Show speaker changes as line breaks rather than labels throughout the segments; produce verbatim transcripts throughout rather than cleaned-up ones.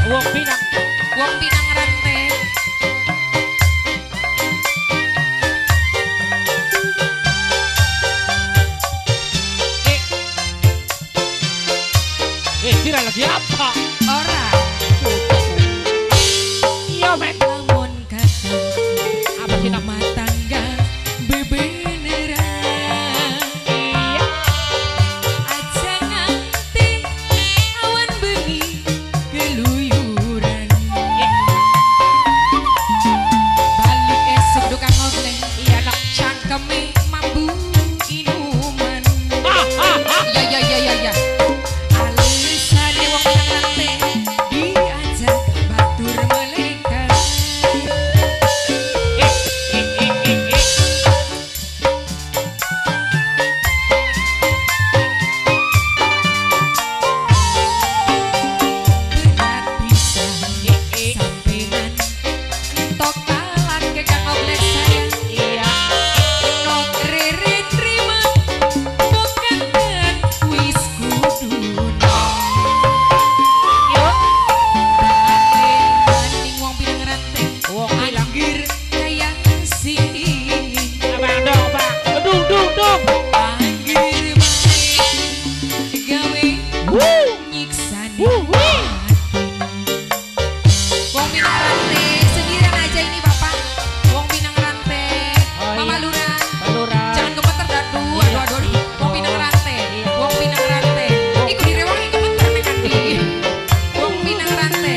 Wong Pinang,
Wong Pinang Rante.
eh, eh, Dira lagi apa?
Ora.
Iya men,
Lamun kadang
apa sih nak?
rumah tangga bebeneran.
Iya,
Aja nganti awan bengi keluyuran. Balik esok tukang ngobeng.
iya nak.
Cangkeme mambu inuman.
Ah, ah, ah.
Ya ya ya ya ya. Alisane wong Pinang Rante diajak batur melekat.
Eh, eh, eh, eh, eh.
Berat bisa
Eh, eh.
sampean entok kalah ke Kang Oglek sayang.
Iya,
Nok rere trima bukan wis kuduna.
yuk.
Banding wong Pinang Rante
Wong Pinang.
anggir kaya sing
Abang dong, bang. Dung, dung, dung.
anggir bae gawe
Wuh,
nyiksani
wuh, wih.
Wong Pinang Rante sendirian aja ini Bapak. Wong Pinang Rante,
Oh,
Mama
iya.
Lura.
Balura.
Jangan gemeter dadu, aduh aduh aduh. Wong Pinang Rante, Wong Pinang Rante. Iku direwangi gemeter nek kan di. Wong Pinang Rante.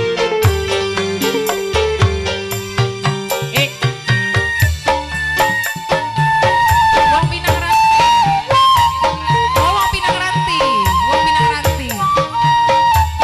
Eh,
Wong Pinang Rante. Oh, Wong Pinang Ranti, Wong Pinang Ranti.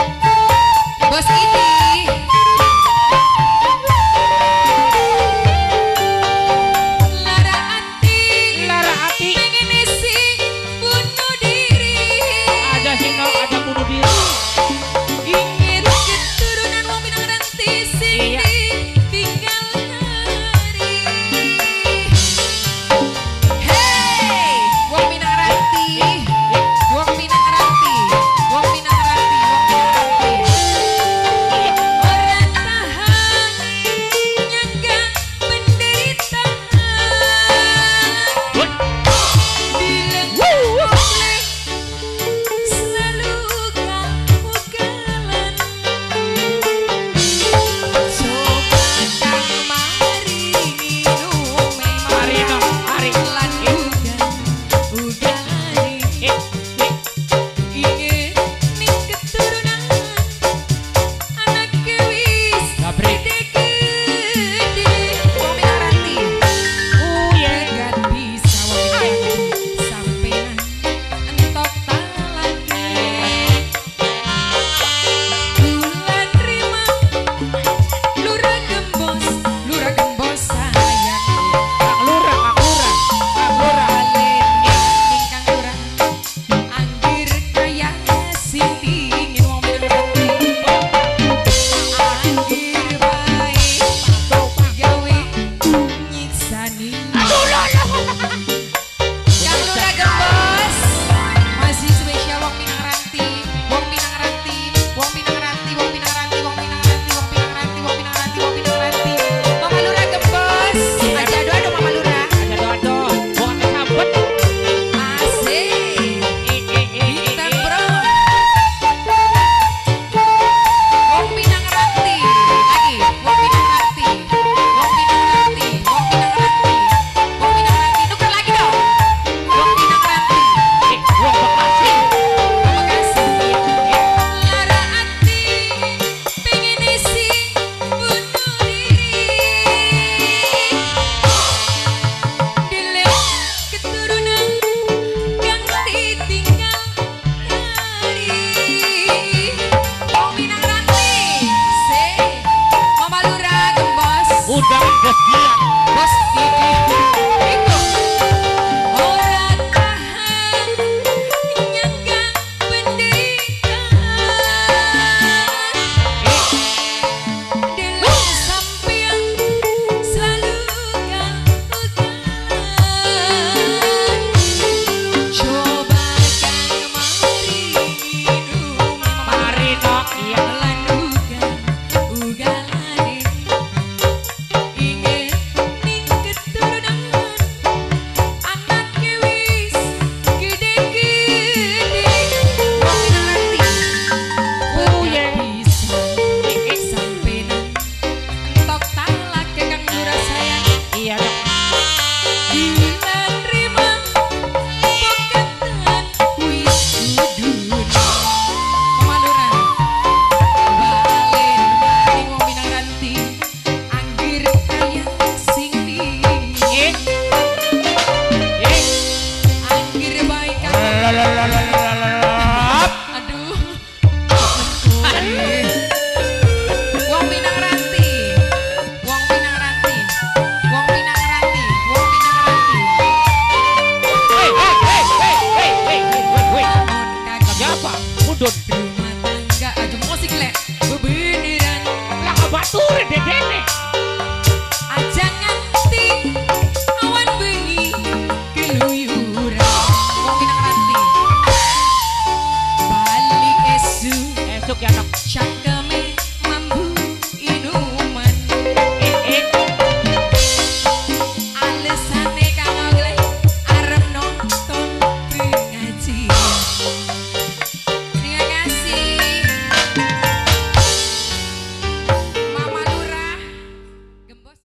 Ih.